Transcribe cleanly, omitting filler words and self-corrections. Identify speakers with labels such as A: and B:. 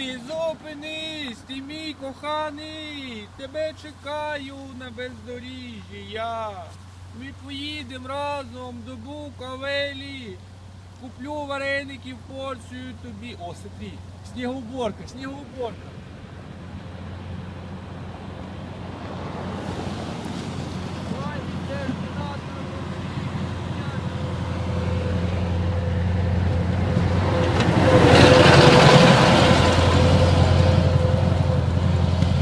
A: Ти зупинись, ти мій коханий, тебе чекаю на бездоріжжі я. Ми поїдемо разом до Буковелі, куплю вареників порцію тобі. О, смотри, снігоуборка, снігоуборка.